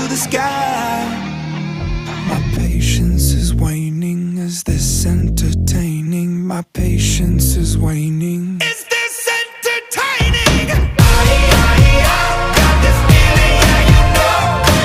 the sky. My patience is waning. Is this entertaining? My patience is waning.